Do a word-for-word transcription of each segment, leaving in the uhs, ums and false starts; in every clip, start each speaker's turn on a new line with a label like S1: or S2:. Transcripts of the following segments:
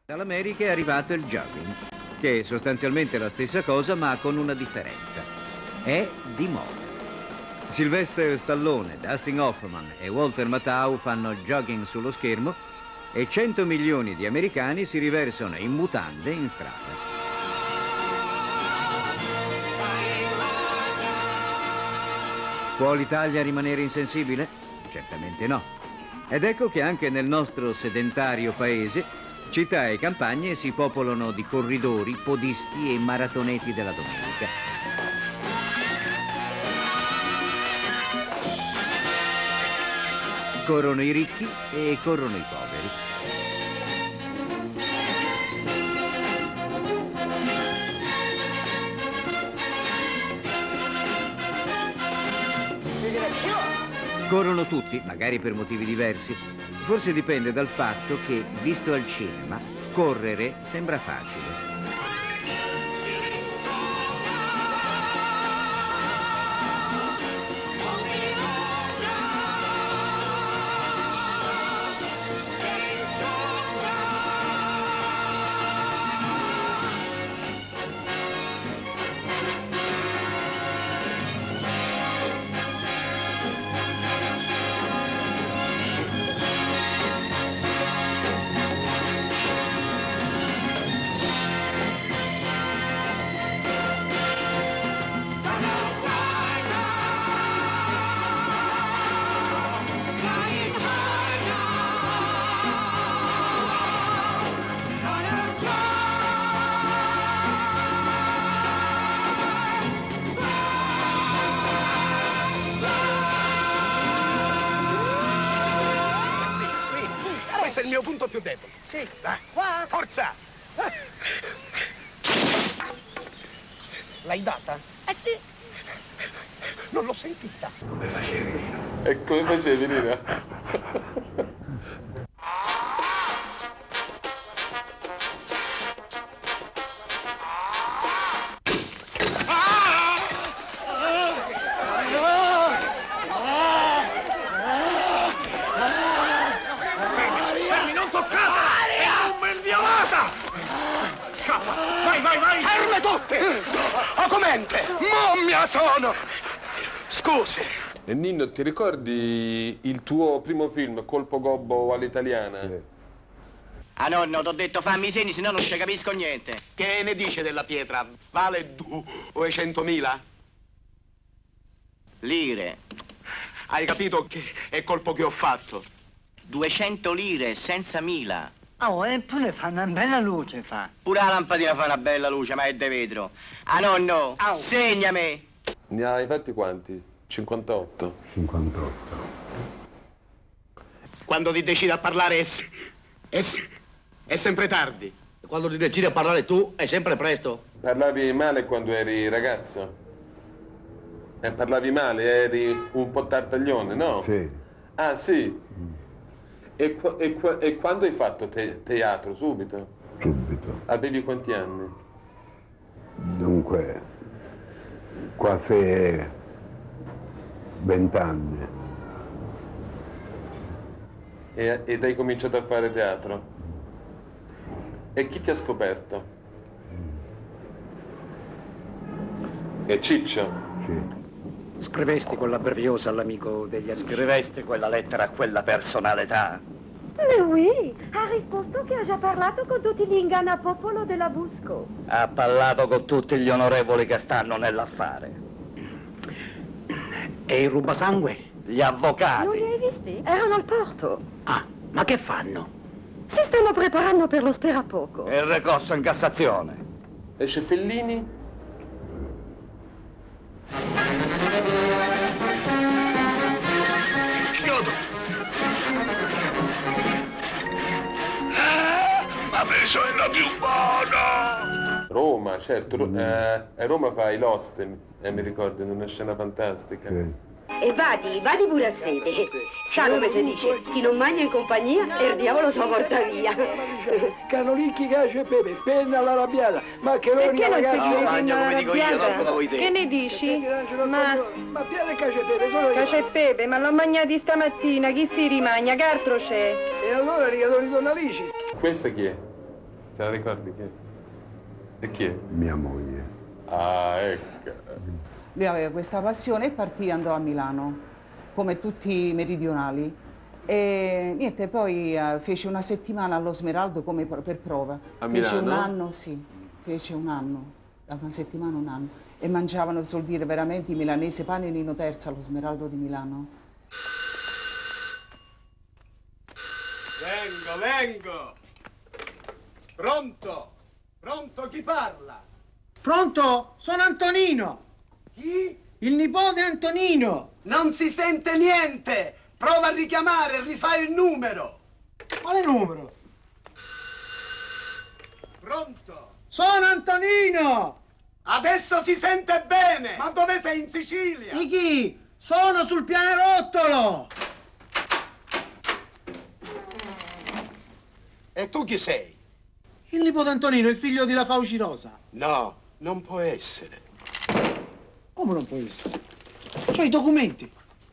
S1: Dall'America è arrivato il jogging, che è sostanzialmente la stessa cosa ma con una differenza. È di moda. Sylvester Stallone, Dustin Hoffman e Walter Matthau fanno jogging sullo schermo e cento milioni di americani si riversano in mutande in strada. Può l'Italia rimanere insensibile? Certamente no. Ed ecco che anche nel nostro sedentario paese città e campagne si popolano di corridori, podisti e maratoneti della domenica. Corrono i ricchi e corrono i poveri. Corrono tutti, magari per motivi diversi. Forse dipende dal fatto che, visto al cinema, correre sembra facile.
S2: Il mio punto più debole.
S3: Sì.
S2: Dai.
S3: Qua.
S2: Forza!
S3: L'hai data? Eh sì.
S2: Non l'ho sentita.
S4: Come facevi, Nino?
S5: E come facevi, Nino?
S2: Vai, vai, vai! Ferme tutte! O commente! Mommia sono! Scusi.
S5: E Nino, ti ricordi il tuo primo film, Colpo Gobbo all'italiana? Sì.
S6: Ah nonno, t'ho detto fammi i segni, se no non ci capisco niente.
S2: Che ne dice della pietra? Vale duecentomila?
S6: Lire.
S2: Hai capito che è colpo che ho fatto?
S6: duecento lire, senza mila.
S3: Oh, eppure fa una bella luce, fa.
S6: Pure la lampadina fa una bella luce, ma è de vetro. Ah nonno,
S3: Au.
S6: segnami.
S5: Ne hai fatti quanti? cinquantotto.
S4: cinquantotto.
S2: Quando ti decidi a parlare è, è, è sempre tardi.
S7: Quando ti decidi a parlare tu è sempre presto.
S5: Parlavi male quando eri ragazzo? E parlavi male, eri un po' tartaglione, no?
S4: Sì.
S5: Ah, sì? E, qua, e, qua, e quando hai fatto te, teatro? Subito?
S4: Subito.
S5: Avevi quanti anni?
S4: Dunque, quasi vent'anni.
S5: E, ed hai cominciato a fare teatro? E chi ti ha scoperto? E Ciccio?
S4: Sì.
S7: Scrivesti quella breviosa all'amico degli ascoltatori. Scrivesti quella lettera a quella personalità.
S8: Mais oui, ha risposto che ha già parlato con tutti gli ingannapopolo della Busco.
S7: Ha parlato con tutti gli onorevoli che stanno nell'affare. E il rubasangue? Gli avvocati.
S8: Non li hai visti? Erano al porto.
S7: Ah, ma che fanno?
S8: Si stanno preparando per lo sperapoco.
S7: Il ricorso in Cassazione.
S5: E Cefellini?
S2: Chiodo! Ah, ma adesso è la più buona!
S5: Roma, certo. Ro- eh, a Roma fa i Lost, eh, mi ricordo, in una scena fantastica.
S4: Sì.
S9: E vadi, vadi pure a sede. Sa come si dice, chi non mangia in compagnia e il diavolo si porta via.
S3: Canolicchi, cacio e pepe, penna all'arrabbiata. Ma che
S8: Perché non ti
S6: No,
S8: giri
S6: mangia come dico io, non come vuoi te.
S8: Che ne dici? Ma
S3: Ma piede e cacio e pepe, solo io.
S8: cacio e pepe, ma l'ho mangiati stamattina, chi si rimagna? Che altro c'è?
S3: E allora ricadono i donnalici.
S5: Questa chi è? Te la ricordi chi è? E chi è?
S4: Mia moglie.
S5: Ah, ecco.
S10: Lui aveva questa passione e partì, andò a Milano, come tutti i meridionali. E niente, poi uh, fece una settimana allo Smeraldo come per prova.
S5: A
S10: fece
S5: Milano?
S10: un anno, sì, fece un anno, da una settimana un anno. E mangiavano, vuol dire, veramente i milanesi, pane Nino Terzo allo Smeraldo di Milano.
S11: Vengo, vengo! Pronto? Pronto, chi parla?
S12: Pronto? Sono Antonino!
S11: Chi?
S12: Il nipote Antonino!
S11: Non si sente niente! Prova a richiamare, rifai il numero!
S12: Quale numero?
S11: Pronto?
S12: Sono Antonino!
S11: Adesso si sente bene! Ma dove sei, in Sicilia?
S12: Di chi? Sono sul pianerottolo!
S11: E tu chi sei?
S12: Il nipote Antonino, il figlio di La Fauci Rosa.
S11: No, non può essere.
S12: Come non può essere? C'ho i documenti.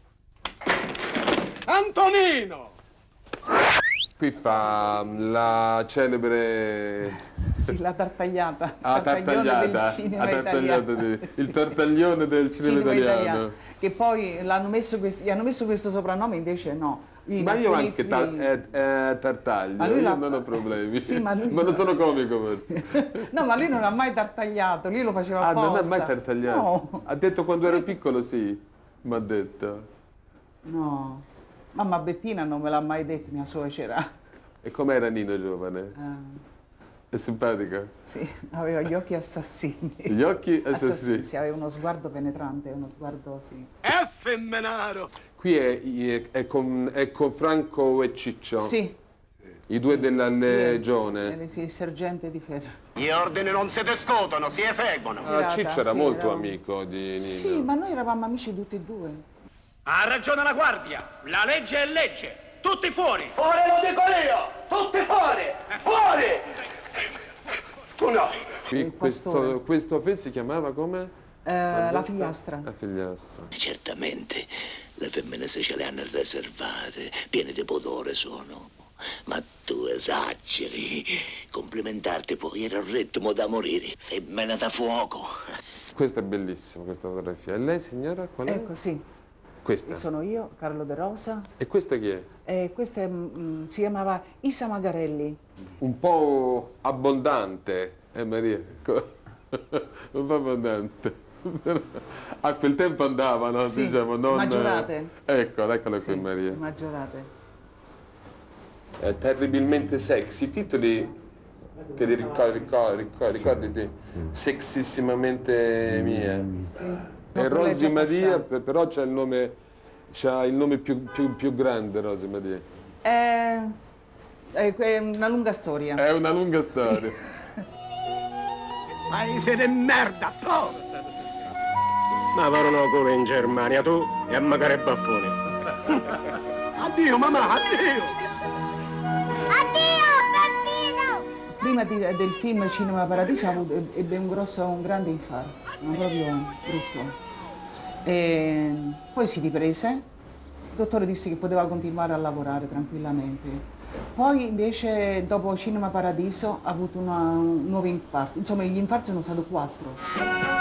S11: Antonino!
S5: Qui fa la celebre...
S10: Sì, la tartagliata.
S5: Ah,
S10: tartaglione
S5: tartagliata.
S10: del cinema
S5: Ah, tartagliata
S10: italiano.
S5: di- il tartaglione del cinema,
S10: Cinema
S5: italiano.
S10: Che poi l'hanno messo quest- gli hanno messo questo soprannome, invece no. In
S5: Ma io
S10: alcuni
S5: anche ta-
S10: film-
S5: eh, eh, tartaglio,
S10: Ma lui
S5: io
S10: l'ha-
S5: non ho problemi.
S10: Sì, ma lui-
S5: non sono comico forse.
S10: No, ma lui non ha mai tartagliato, lui lo faceva
S5: Ah,
S10: apposta.
S5: non ha mai tartagliato?
S10: No,
S5: Ha detto quando ero piccolo sì, mi ha detto.
S10: no. Mamma Bettina non me l'ha mai detto, mia suocera.
S5: E com'era Nino giovane?
S10: Ah,
S5: È simpatico?
S10: sì, aveva gli occhi assassini.
S5: Gli occhi assassini.
S10: Sì, aveva uno sguardo penetrante, uno sguardo, sì.
S11: È femmenaro!
S5: Qui è, è- è con, è con Franco e Ciccio.
S10: Sì.
S5: I due della Legione.
S10: Eh, sì, il sergente di ferro.
S6: Gli ordini non si discutono, si eseguono.
S5: Ah, Ciccio era
S10: sì,
S5: molto
S10: era-
S5: amico di Nino.
S10: Sì, ma noi eravamo amici tutti e due.
S2: Ha ragione la guardia, la legge è legge. Tutti fuori!
S6: Fuori lo dico io! Tutti fuori! Fuori!
S11: Tu no!
S5: Qui
S10: Il
S5: questo,
S10: pastore.
S5: questo film si chiamava come?
S10: Eh, la figliastra.
S5: La figliastra.
S13: Certamente le femmine siciliane riservate, piene di pudore sono. Ma tu esageri. Complimentarti puoi era il ritmo da morire. Femmina da fuoco.
S5: Questa è bellissima, questa fotografia. E lei, signora, qual è?
S10: Ecco, sì.
S5: Questa.
S10: Sono io, Carlo De Rosa.
S5: E questa chi è?
S10: E questa è, mm, si chiamava Isa Magarelli.
S5: Un po' abbondante, eh Maria? Un po' abbondante. A quel tempo andavano,
S10: Sì,
S5: diciamo, non...
S10: maggiorate.
S5: Ecco, eccola qui
S10: Sì,
S5: Maria.
S10: maggiorate.
S5: È terribilmente sexy. I titoli te li ricordi, ricordi, ricordi, ricordati? Sexissimamente mia.
S10: Sì.
S5: E
S10: No,
S5: Rosy
S10: quella è già
S5: Maria,
S10: passata.
S5: pe- però c'ha il nome, c'ha il nome più, più, più grande, Rosy Maria.
S10: È, è- è una lunga storia.
S5: È una lunga storia.
S2: Paese de merda, tu!
S14: Ma parlano culo in Germania, tu e a magari baffoni.
S2: Addio, mamma, addio!
S10: Prima di- del film Cinema Paradiso ha avuto- ebbe un grosso, un grande infarto, ma proprio brutto. E poi si riprese, il dottore disse che poteva continuare a lavorare tranquillamente. Poi invece dopo Cinema Paradiso ha avuto una- un nuovo infarto, insomma gli infarti sono stati quattro.